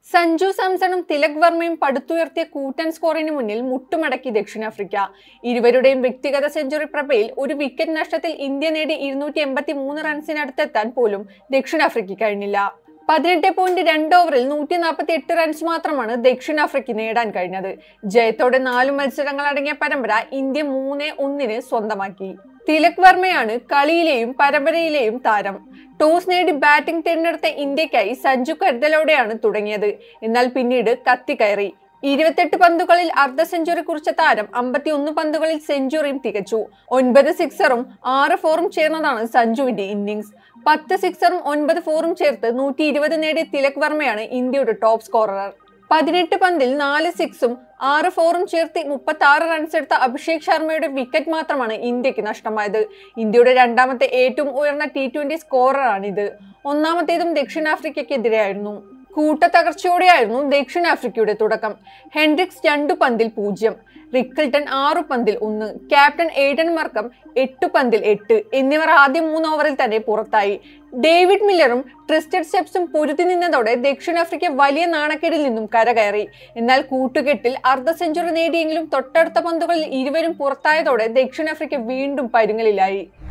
സഞ്ജു സാംസണും തിലക് വർമ്മയും പടുത്തുയർത്തിയ കൂറ്റൻ സ്കോറിന് മുന്നിൽ മുട്ടുമടക്കി ദക്ഷിണാഫ്രിക്ക. ഇരുവരുടെയും വ്യക്തിഗത സെഞ്ചുറി പ്രഭയിൽ ഒരു വിക്കറ്റ് നഷ്ടത്തിൽ ഇന്ത്യ നേടി 283 റൺസിനടുത്തെത്താൻ പോലും ദക്ഷിണാഫ്രിക്ക കഴിഞ്ഞില്ല. 18.2 ഓവറിൽ 148 റൺസ് മാത്രമാണ് ദക്ഷിണാഫ്രിക്ക നേടാൻ കഴിഞ്ഞത്. ജയത്തോടെ 4 മത്സരങ്ങൾ അടങ്ങിയ പരമ്പര ഇന്ത്യ 3-1 സ്വന്തമാക്കി. തിലക് വർമ്മയാണ് കളിയിലെയും പരമ്പരയിലെയും താരം. ടോസ് നേടി ബാറ്റിംഗ് തിരഞ്ഞെടുത്ത ഇന്ത്യക്കായി സഞ്ജു കരുതലോടെയാണ് തുടങ്ങിയത്. എന്നാൽ പിന്നീട് കത്തിക്കയറി. 28 പന്തുകളിൽ അർദ്ധ സെഞ്ചുറി കുറിച്ച താരം 51 പന്തുകളിൽ സെഞ്ചുറിയും തികച്ചു. 9 സിക്സറും 6 ഫോറും ചേർന്നതാണ് സഞ്ജുവിന്റെ ഇന്നിംഗ്സ്. 10 സിക്സറും 9 ഫോറും ചേർത്ത് 120 നേടിയ തിലക് വർമ്മയാണ് ഇന്ത്യയുടെ ടോപ്പ് സ്കോറർ. 18 പന്തിൽ 4 സിക്സും 6 ഫോറും ചേർത്ത് 36 റൺസ് എടുത്ത അഭിഷേക് ശർമ്മയുടെ വിക്കറ്റ് മാത്രമാണ് ഇന്ത്യക്ക് നഷ്ടമായത്. ഇന്ത്യയുടെ രണ്ടാമത്തെ ഏറ്റവും ഉയർന്ന T20 സ്കോററാണിത്. ഒന്നാമത്തേതും ദക്ഷിണാഫ്രിക്കയ്ക്കെതിരെയായിരുന്നു. കൂട്ടത്തകർച്ചയോടെയായിരുന്നു ദക്ഷിണാഫ്രിക്കയുടെ തുടക്കം. ഹെൻഡ്രിക്സ് 2 പന്തിൽ 0, റിക്കിൾട്ടൺ 6 പന്തിൽ 1, ക്യാപ്റ്റൻ എയ്ഡൻ മർക്കം 8 പന്തിൽ 8 എന്നിവർ ആദ്യ 3 ഓവറിൽ തന്നെ പുറത്തായി. ഡേവിഡ് മില്ലറും ട്രിസ്റ്റഡ് സ്റ്റെപ്സും പൊരുതി നിന്നതോടെ ദക്ഷിണാഫ്രിക്ക വലിയ നാണക്കേടിൽ നിന്നും കരകയറി. എന്നാൽ കൂട്ടുകെട്ടിൽ അർദ്ധ സെഞ്ചുറി നേടിയെങ്കിലും തൊട്ടടുത്ത പന്തുകളിൽ ഇരുവരും പുറത്തായതോടെ ദക്ഷിണാഫ്രിക്ക വീണ്ടും പരുങ്ങലിലായി.